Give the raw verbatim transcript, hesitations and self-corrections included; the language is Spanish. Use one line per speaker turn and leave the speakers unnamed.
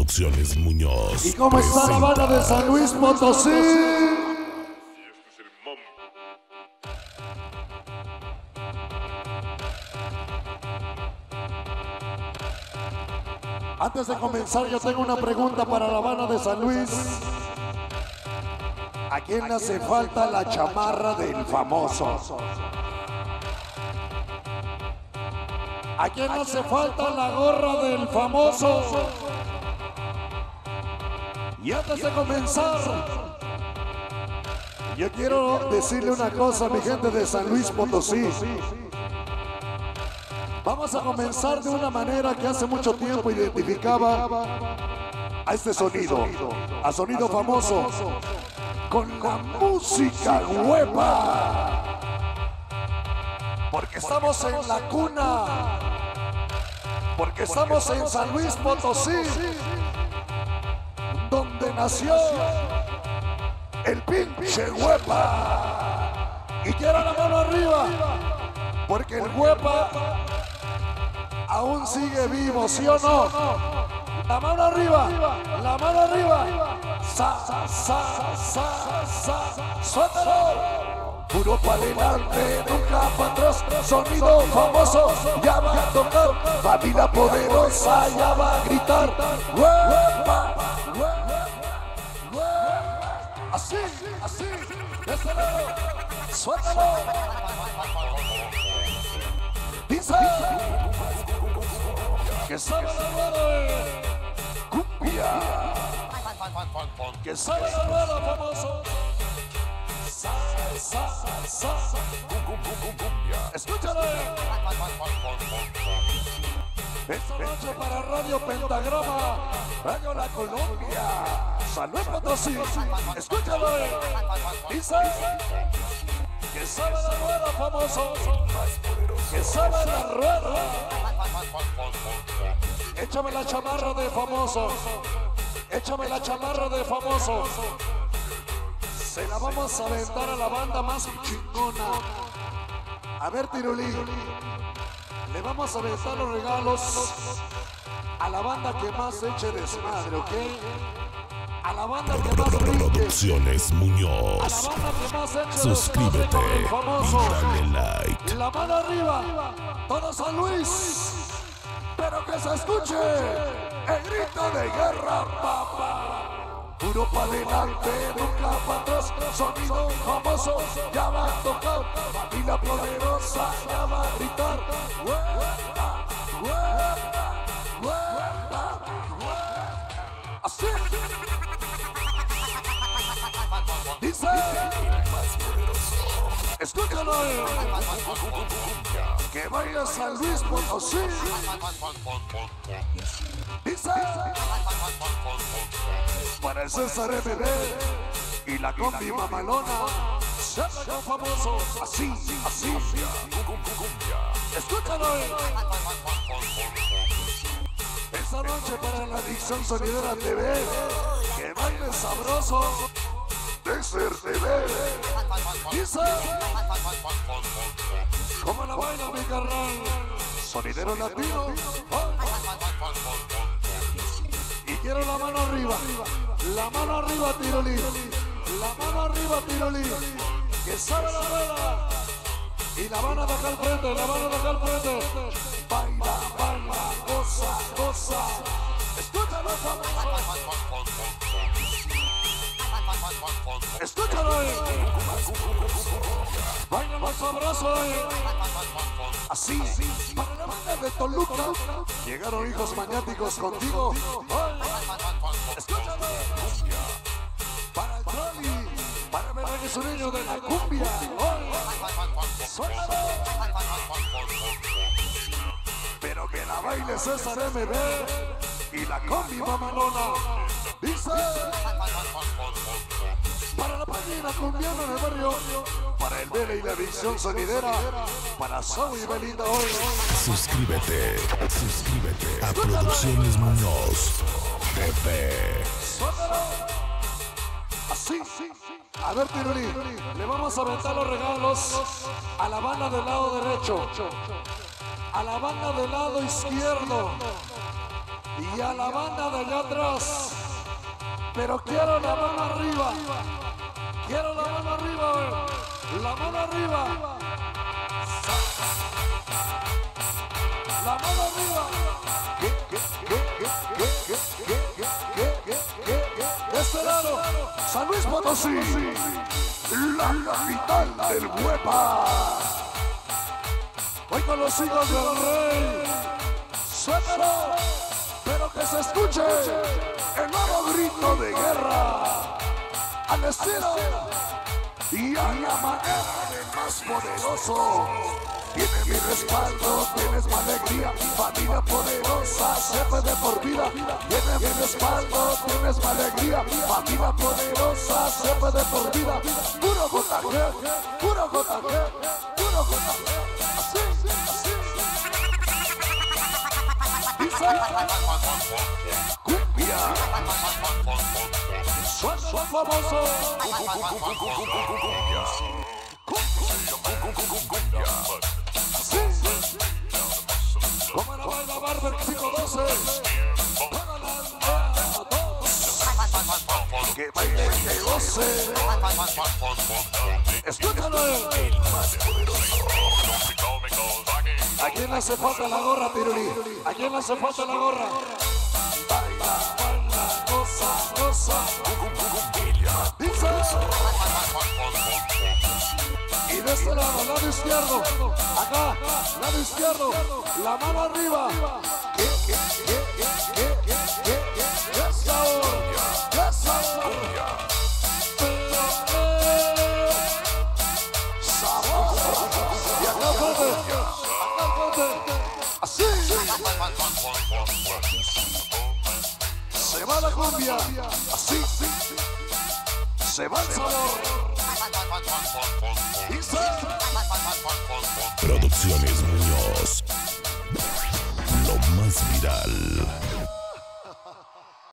Producciones Muñoz.
¿Y cómo está la banda de San Luis Potosí? Antes de comenzar, yo tengo una pregunta para la banda de San Luis. ¿A quién le hace falta la chamarra del famoso? ¿A quién le hace falta la gorra del famoso? Y antes de comenzar, yo quiero decirle una cosa a mi gente de San Luis Potosí. Vamos a comenzar de una manera que hace mucho tiempo identificaba a este sonido, a sonido famoso, con la música huepa. Porque estamos en la cuna, porque estamos en San Luis Potosí, donde nació el pinche huepa. Y quiero la mano arriba, porque el huepa aún sigue vivo, ¿sí o no? La mano arriba, la mano arriba. Sa, sa, sa, sa, sa, suéltalo. Puro pa' adelante, nunca pa' atrás. Sonido famoso, ya va a tocar. Familia poderosa, ya va a gritar. ¡Huepa! Así, así, de este lado. Suéltalo. Dice que sabe la rueda cumbia, que sabe la rueda famoso. Sa, sa, sa, sa, cumbia. Escúchale. Esta noche para Radio Pentagrama, Radio La Colombia, San Luis Potosí. Escúchale. Dice que sabe la rueda famoso, que sabe la rueda. Échame la chamarra de famoso, échame la chamarra de famoso. Se la vamos a aventar a la banda más chingona. A ver, Tirulí, le vamos a aventar los regalos a la banda que más eche desmadre, ¿ok? A la banda que más brinque.
Producciones Muñoz.
A la banda que más eche
Suscríbete
desmadre con el famoso.
y dale like.
La mano arriba, todo San Luis. Pero que se escuche el grito de guerra, papá. Puro pa' adelante, nunca pa' atrás. Sonido famoso, ya va a tocar. Familia poderosa, ya va a gritar. ¡Huepa! ¡Huepa! ¡Huepa! ¡Huepa! Así. Dice. Escúchalo. Que vaya San Luis Potosí. Dice. Para el César M B y la combi mamalona. César famoso. Así, así. Escúchalo. Esta noche para la Adicción Sonidera T V. Que baile sabroso. Dexter T V. Dice. ¿Cómo la baila mi carnal? Sonidero latino. Y quiero la mano arriba. La mano arriba, Tirolí. La mano arriba, Tirolí. Que sabe la rueda. Y la mano de acá al frente. La mano de acá al frente. Baila, baila, goza, goza. Escúchalo, escúchalo. Baila más sabroso. Así, para la banda de Toluca. Llegaron hijos maniáticos contigo. Escúchalo. Para el Trolli, para el venezolano de la cumbia. Suéltalo. Pero que la baile César M B y la combi mamalona. Dice. Para la página cumbiana del barrio, para el Vele y la Adicción Sonidera, para Zoe y Belinda hoy.
Suscríbete, suscríbete a Producciones Muñoz T V.
Así, a ver, Tirulí, le vamos a aventar los regalos a la banda del lado derecho, a la banda del lado izquierdo, y a la banda de allá atrás. Pero quiero la mano arriba. Quiero la mano arriba, wey. La mano arriba. La mano arriba. De este lado, San Luis Potosí, la capital del huepa. Hoy con los hijos del rey. Suétalo, pero que se escuche el nuevo grito de guerra. Al estilo y a la manera del más poderoso. Tienes mi respaldo, tienes mi alegría, familia poderosa, siempre de por vida. Tienes mi respaldo, tienes mi alegría, familia poderosa, siempre de por vida. Puro J G, puro J G, puro J G. Así, así. Dice cumbia. Suena famoso. Como la baila Barber cinco doce. Que baile que goce. Escúchalo. ¿A quién le hace falta la gorra, Pirulí? ¿A quién le hace falta la gorra? Baila, baila, goza, goza. Dice. Y de este lado, lado izquierdo, acá, lado izquierdo, la mano arriba. ¿Qué, qué, qué, qué, qué, qué, qué, qué, qué sabor? ¿Qué sabor? Sabor. Y acá frente, acá frente, así. Se va la cumbia, así, se va el sabor.
Producciones Muñoz. Lo más viral.